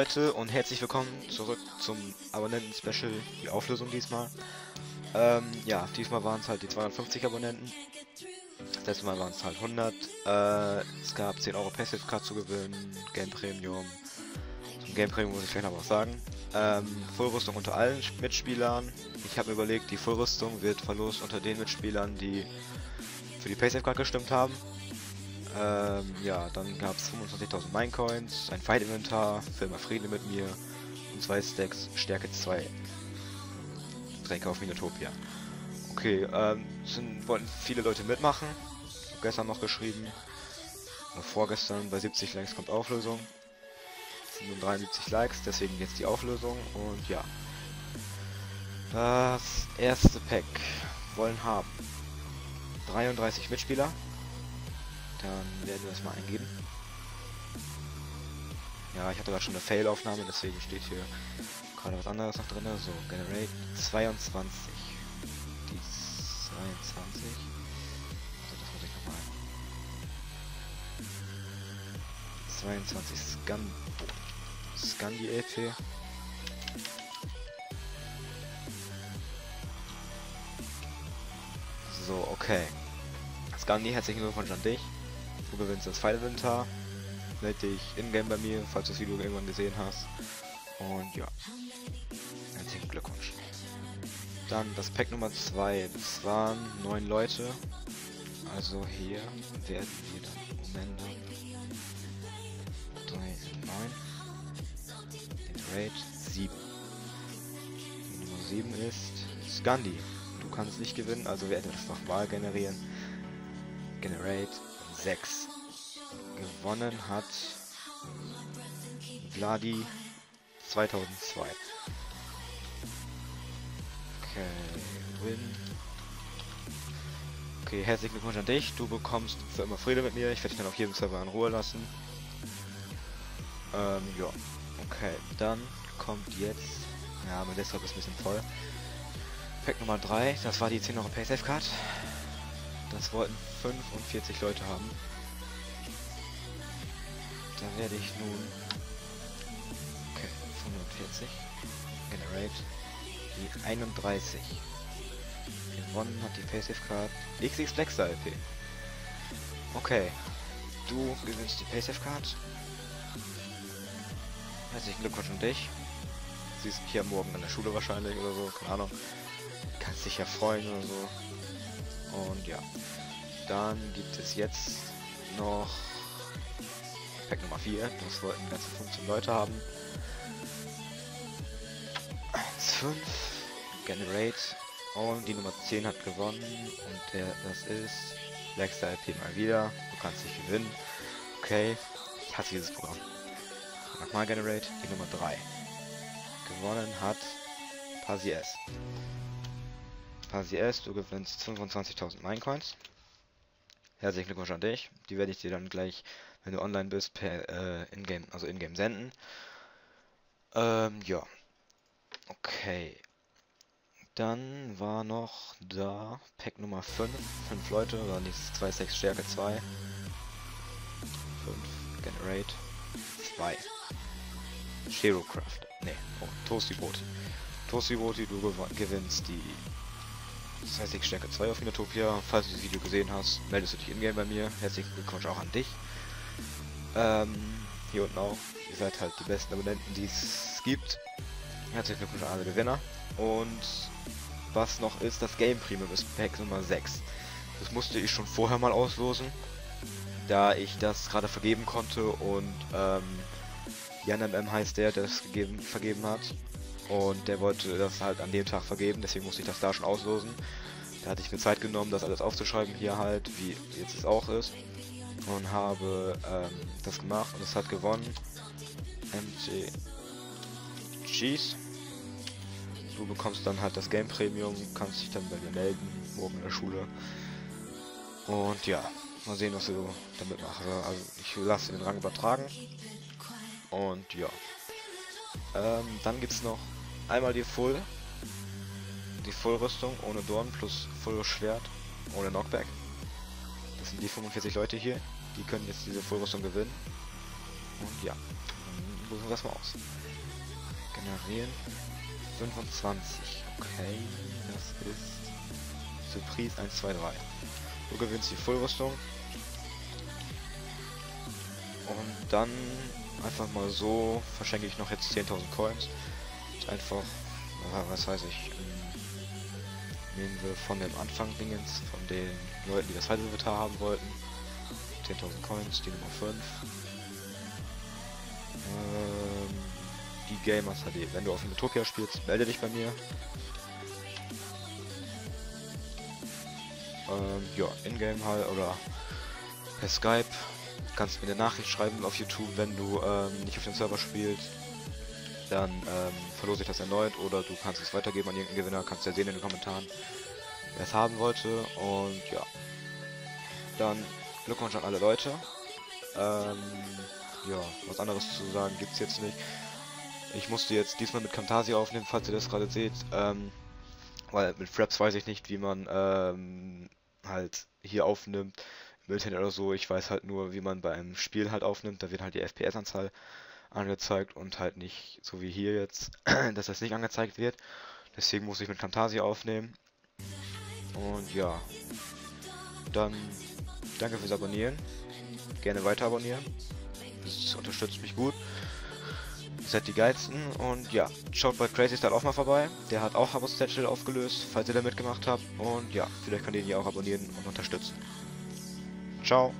Leute und herzlich willkommen zurück zum Abonnenten-Special, die Auflösung diesmal. Ja, diesmal waren es halt die 250 Abonnenten. Das letzte Mal waren es halt 100. Es gab 10 Euro Passive Card zu gewinnen, Game Premium. Zum Game Premium muss ich vielleicht noch was sagen. Vollrüstung unter allen Mitspielern. Ich habe mir überlegt, die Vollrüstung wird verlost unter den Mitspielern, die für die Passive Card gestimmt haben. Ja, dann gab es 25.000 Minecoins, ein Fight-Inventar, für immer Friede mit mir und 2 Stacks Stärke 2 Tränke auf Minotopia. Okay, wollten viele Leute mitmachen. Gestern noch geschrieben, oder vorgestern, bei 70 Likes kommt Auflösung. Es sind nur 73 Likes, deswegen jetzt die Auflösung und ja. Das erste Pack wollen haben 33 Mitspieler. Dann werden wir das mal eingeben. Ja, ich hatte gerade schon eine Fail-Aufnahme, deswegen steht hier gerade was anderes noch drin. So, Generate 22. Die 22. Also das muss ich nochmal. 22 Scandi LP. So, okay. Scandi, herzlichen Glückwunsch an dich. Du gewinnst das Fight-Inventar. Meld dich in-game bei mir, falls du das Video irgendwann gesehen hast. Und ja, herzlichen Glückwunsch. Dann das Pack Nummer 2. Das waren 9 Leute. Also hier werden wir dann Moment 3, 9. Den Raid 7. Die Nummer 7 ist Scandi. Du kannst nicht gewinnen, also werden wir das nochmal generieren. Generate 6. Gewonnen hat Vladi 2002. Okay, Win. Okay, herzlichen Glückwunsch an dich. Du bekommst für immer Friede mit mir. Ich werde dich dann auf jedem Server in Ruhe lassen. Ja. Okay, dann kommt jetzt... Ja, mein Desktop ist ein bisschen voll. Pack Nummer 3. Das war die 10 Euro Paysafe Card. Das wollten 45 Leute haben. Da werde ich nun... Okay, 45. Generate. Die 31. Gewonnen hat die Passive Card XX Blackstar LP. Okay. Du gewinnst die Passive Card. Herzlichen Glückwunsch an dich. Siehst mich ja morgen an der Schule wahrscheinlich oder so, keine Ahnung. Kannst dich ja freuen oder so. Und ja. Dann gibt es jetzt noch Pack Nummer 4. Das wollten ganze 15 Leute haben. 1,5. Generate. Und die Nummer 10 hat gewonnen. Und das ist Blackstar LP mal wieder. Du kannst nicht gewinnen. Okay. Ich hasse dieses Programm. Nochmal Generate. Die Nummer 3. Gewonnen hat Pasi S. Pasi S, du gewinnst 25.000 Minecoins. Herzlichen Glückwunsch an dich. Die werde ich dir dann gleich, wenn du online bist, per in-game senden. Ja. Okay. Dann war noch da Pack Nummer 5. 5 Leute, waren die 2 Stacks Stärke 2. 5 Generate 2. Sherocraft. Ne, oh, Toasty Boti. Toasty Boti, du gewinnst die 2 Stacks Stärke 2 auf Minotopia. Falls du das Video gesehen hast, meldest du dich in-game bei mir. Herzlichen Glückwunsch auch an dich. Hier unten auch. Ihr seid halt die besten Abonnenten, die es gibt. Herzlichen Glückwunsch an alle Gewinner. Und was noch ist, das Game Premium ist Pack Nummer 6. Das musste ich schon vorher mal auslosen, da ich das gerade vergeben konnte und Jan MM heißt der es vergeben hat. Und der wollte das halt an dem Tag vergeben, deswegen musste ich das da schon auslosen. Da hatte ich mir Zeit genommen, das alles aufzuschreiben, hier halt, wie jetzt es auch ist. Und habe das gemacht und es hat gewonnen. MG Cheese. Du bekommst dann halt das Game Premium, kannst dich dann bei mir melden, morgen in der Schule. Und ja, mal sehen, was du damit machst. Also ich lasse den Rang übertragen. Und ja. Dann gibt es noch einmal die Vollrüstung ohne Dorn plus volles Schwert ohne Knockback. Das sind die 45 Leute hier, die können jetzt diese Vollrüstung gewinnen. Und ja, Losen wir das mal aus. Generieren. 25. Okay, das ist Surprise 1, 2, 3. Du gewinnst die Fullrüstung. Und dann einfach mal so verschenke ich noch jetzt 10.000 Coins. Einfach, was weiß ich, nehmen wir von dem Anfang-Dingens, von den Leuten, die das Heidelinventar haben wollten. 10.000 Coins, die Nummer 5. Die Gamers HD. Wenn du auf Metopia spielst, melde dich bei mir. Ja, in-game halt oder per Skype. Kannst mir eine Nachricht schreiben auf YouTube, wenn du nicht auf dem Server spielst. Dann verlose ich das erneut oder du kannst es weitergeben an irgendeinen Gewinner. Kannst ja sehen in den Kommentaren, wer es haben wollte. Und ja, dann Glückwunsch an alle Leute. Ja, was anderes zu sagen gibt's jetzt nicht. Ich musste jetzt diesmal mit Camtasia aufnehmen, falls ihr das gerade seht. Weil mit Fraps weiß ich nicht, wie man halt hier aufnimmt. Im Internet oder so. Ich weiß halt nur, wie man beim Spiel halt aufnimmt. Da wird halt die FPS-Anzahl angezeigt und halt nicht so wie hier jetzt, dass das nicht angezeigt wird. Deswegen muss ich mit Camtasia aufnehmen. Und ja, dann danke fürs Abonnieren. Gerne weiter abonnieren. Das unterstützt mich gut. Ihr seid die geilsten. Und ja, schaut bei Crazy Style auch mal vorbei. Der hat auch Abo Statue aufgelöst, falls ihr da mitgemacht habt. Und ja, vielleicht könnt ihr ihn ja auch abonnieren und unterstützen. Ciao.